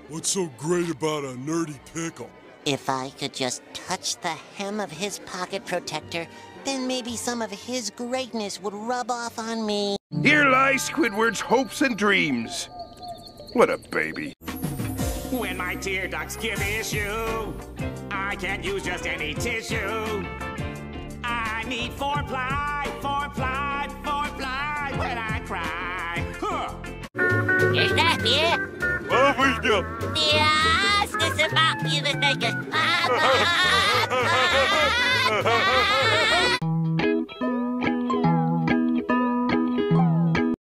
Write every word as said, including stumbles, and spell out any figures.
What's so great about a nerdy pickle? If I could just touch the hem of his pocket protector, then maybe some of his greatness would rub off on me. Here lie Squidward's hopes and dreams. What a baby. When my tear ducts give issue, I can't use just any tissue. I need four ply, four ply, four ply when I cry. Huh. Está bien. Vamos ya. Dios, this is about you, the naked.